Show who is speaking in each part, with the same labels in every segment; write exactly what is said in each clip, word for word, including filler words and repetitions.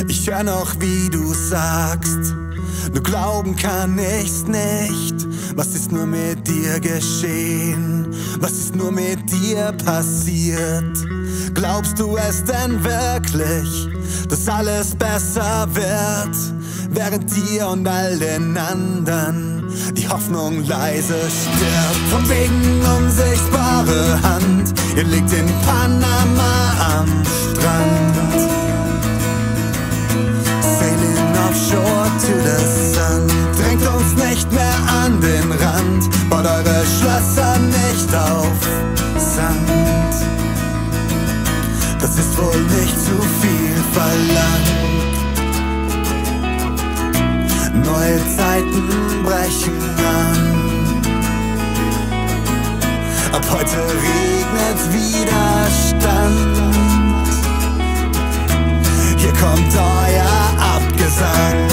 Speaker 1: Ich hör noch, wie du sagst, nur glauben kann ich's nicht. Was ist nur mit dir geschehen? Was ist nur mit dir passiert? Glaubst du es denn wirklich, dass alles besser wird, während dir und all den anderen die Hoffnung leise stirbt? Von wegen unsichtbare Hand, ihr liegt in Panama am Strand. Sailing offshore to the sun. Drängt uns nicht mehr an den Rand, baut eure Schlösser nicht auf Sand. Das ist wohl nicht zu viel verlangt. Neue Zeiten brechen an. Ab heute regnet Widerstand. Hier kommt euer Abgesang.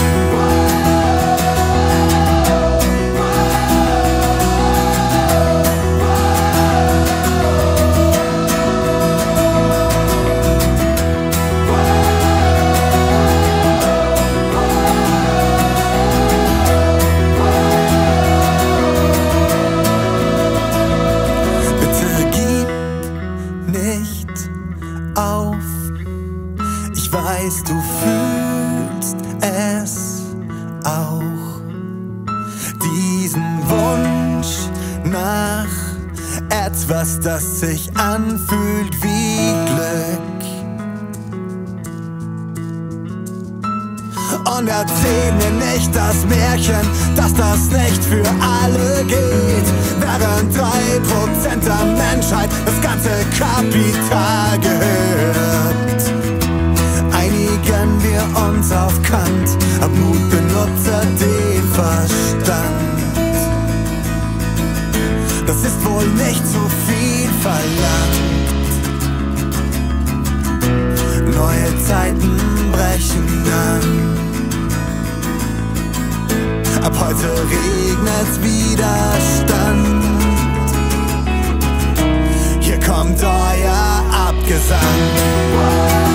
Speaker 1: Ich weiß, du fühlst es auch, diesen Wunsch nach etwas, das sich anfühlt wie Glück. Und erzähl mir nicht das Märchen, dass das nicht für alle geht, während drei Prozent der Menschheit das ganze Kapital gehört. Einigen wir uns auf Kant, hab Mut, benutze den Verstand. Das ist wohl nicht zu viel verlangt. Neue Zeiten brechen an. Ab heute regnet's Widerstand. Hier kommt euer Abgesang.